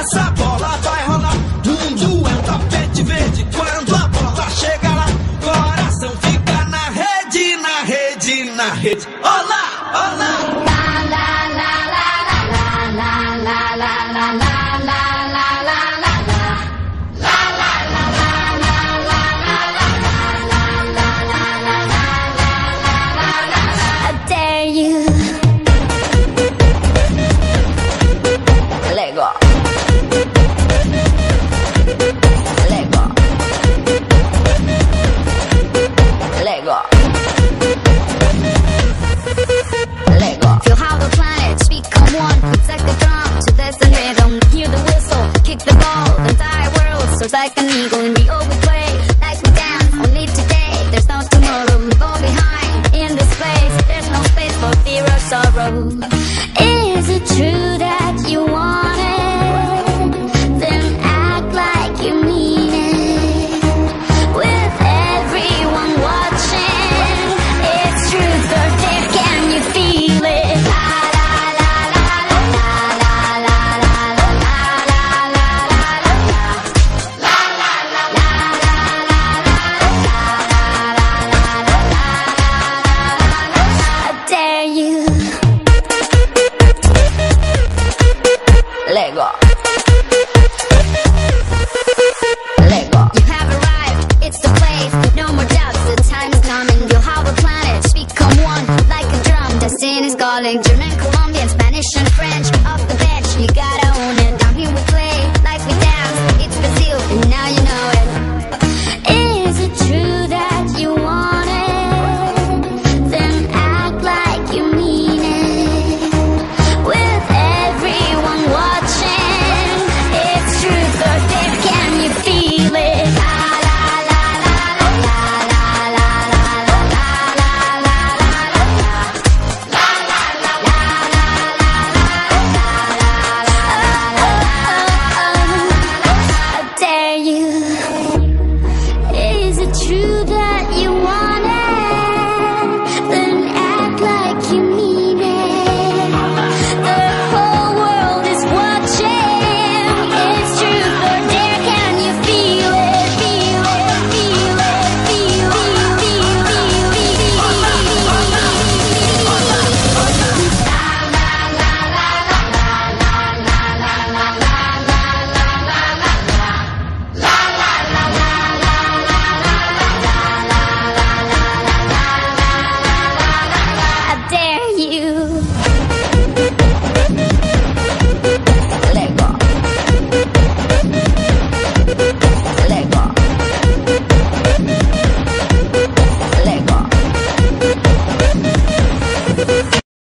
essa bola vai rolar. Mundo é um tapete verde. Quando a bola chega lá, coração fica na rede, na rede, na rede. Olá, olá. La la la la la la la la la la la la la. You Lego Lego Lego Lego. Feel how the planets become one. It's like a drum to this rhythm. Hear the whistle, kick the ball. The entire world soars like an eagle.